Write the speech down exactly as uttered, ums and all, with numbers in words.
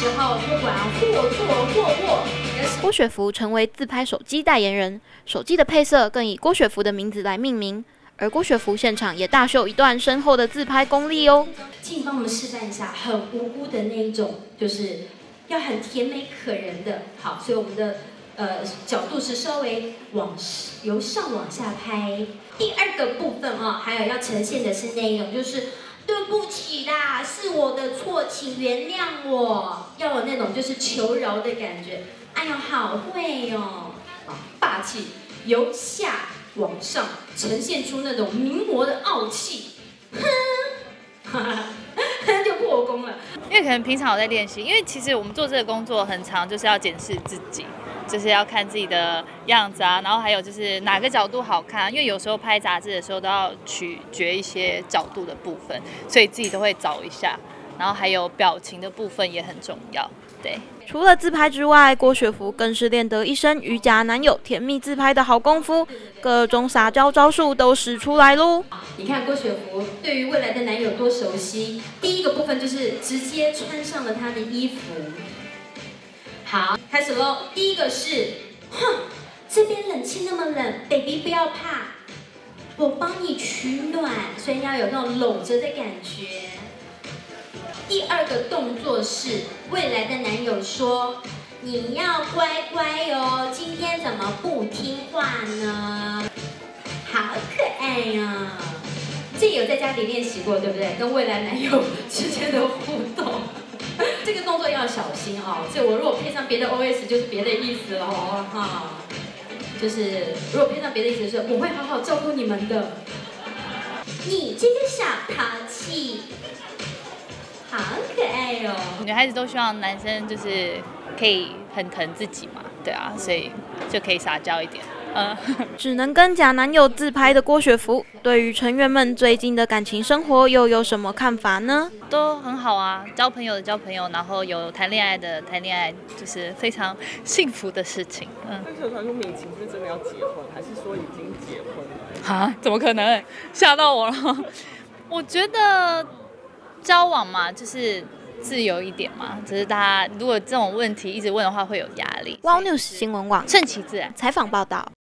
时候，不管或错或握。 郭雪芙成为自拍手机代言人，手机的配色更以郭雪芙的名字来命名。而郭雪芙现场也大秀一段深厚的自拍功力哦。 请你帮我们示范一下，很无辜的那一种，就是要很甜美可人的。好，所以我们的呃角度是稍微往由上往下拍。第二个部分啊、哦，还有要呈现的是那一种，就是。对不起啦，是我的错，请原谅我。要有那种就是求饶的感觉。哎呀，好会哦，霸气，由下往上呈现出那种名模的傲气。哼，就破功了。 因为可能平常有在练习，因为其实我们做这个工作很长，就是要检视自己。就是要看自己的样子啊，然后还有就是哪个角度好看，因为有时候拍杂志的时候都要取决一些角度的部分，所以自己都会找一下，然后还有表情的部分也很重要。对， 除了自拍之外，郭雪芙更是练得一身与假男友甜蜜自拍的好功夫，各种撒娇招数都使出来喽。 你看郭雪芙对于未来的男友多熟悉，第一个部分就是直接穿上了他的衣服。好，开始喽。第一个是，哼，这边冷气那么冷 ，baby 不要怕，我帮你取暖，所以要有那种搂着的感觉。第二个动作是，未来的男友说，你要乖乖哦，今天怎么不听话呢？好可爱呀、啊！这有在家里练习过，对不对？跟未来男友之间的互动。这个动作要小心哦，这我如果配上别的 O S 就是别的意思了哦，哈，就是如果配上别的意思是我会好好照顾你们的。你这个小淘气，好可爱哦。 女孩子都希望男生就是可以很疼自己嘛，对啊，所以就可以撒娇一点。嗯， 只能跟假男友自拍的郭雪芙，对于成员们最近的感情生活又有什么看法呢？ 都很好啊，交朋友的交朋友，然后有谈恋爱的谈恋爱，就是非常幸福的事情。嗯。 但是有传说敏晴是真的要结婚，还是说已经结婚了？ 啊？怎么可能？吓到我了！我觉得交往嘛，就是自由一点嘛，只是大家如果这种问题一直问的话，会有压力。 Wow News 新闻网顺其自然采访报道。